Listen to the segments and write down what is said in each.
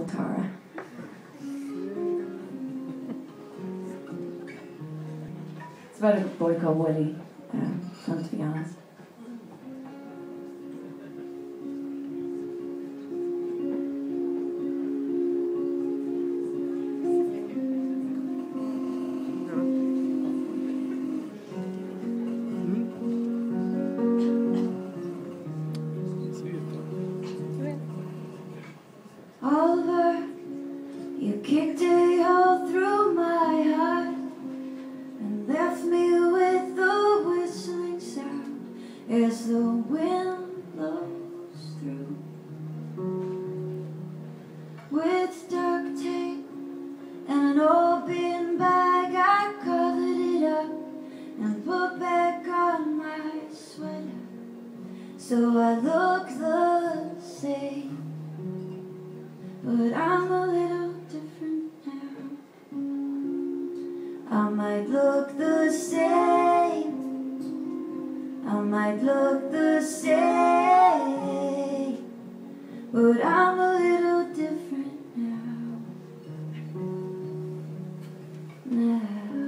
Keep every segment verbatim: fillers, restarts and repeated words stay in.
called Tara. It's about a boy called Woody, um, fun to be honest. Oliver, you kicked a hole through my heart and left me with the whistling sound as the wind blows through. With duct tape and an old bin bag, I covered it up and put back on my sweater so I look the same. But I'm a little different now. I might look the same. I might look the same. But I'm a little different now. Now.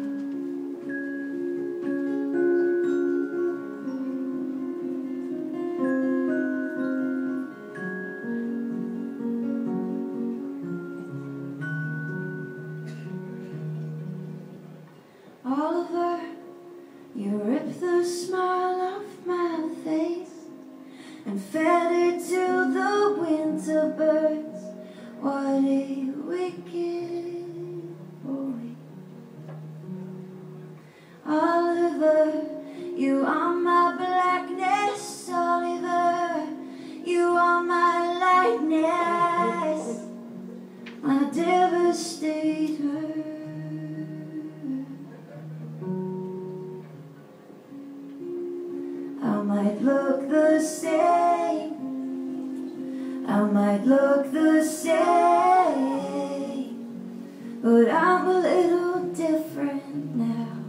Oliver, you ripped the smile off my face and fed it to the winter birds. What a wicked boy. Oliver, you are my blackness. Oliver, you are my lightness, my devastator. I might look the same. I might look the same. But I'm a little different now.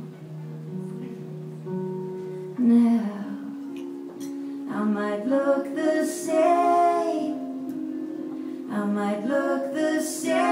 Now. I might look the same. I might look the same.